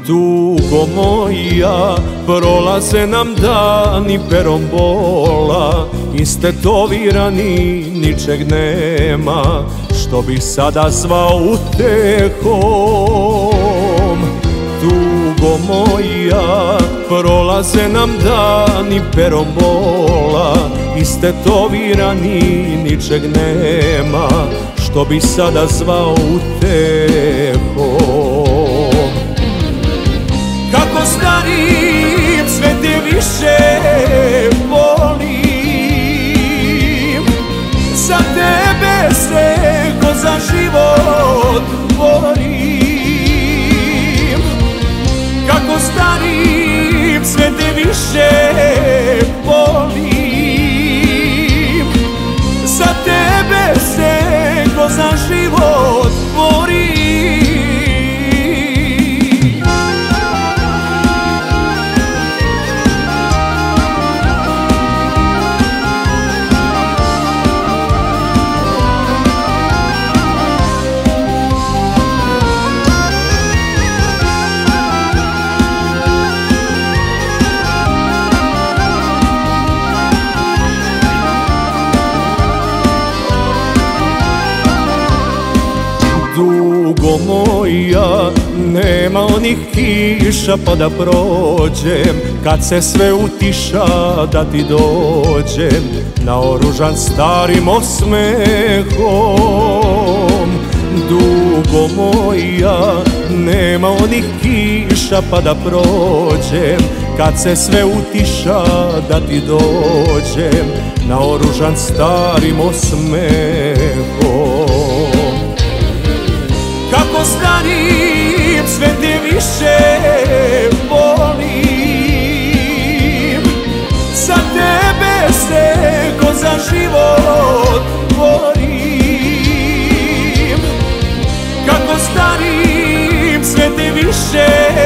Tugo moja, prolaze nam dani perom bola, istetovirani, ničeg nema, što bih sada zvao utehom. Tugo moja, prolaze nam dani perom bola, istetovirani, ničeg nema, što bih sada zvao utehom. Kako starim, sve te više volim, za tebe se ko za život borim. Kako starim, sve te više volim, za tebe se ko za život borim. Tugo moja, nema onih kiša pa da prođem, kad se sve utiša da ti dođem, naoružan starim osmehom. Dugo moja, nema onih kiša pa da prođem, kad se sve utiša da ti dođem, naoružan starim osmehom. Kako starim, sve te više volim, za tebe se ko za život borim. Kako starim, sve te više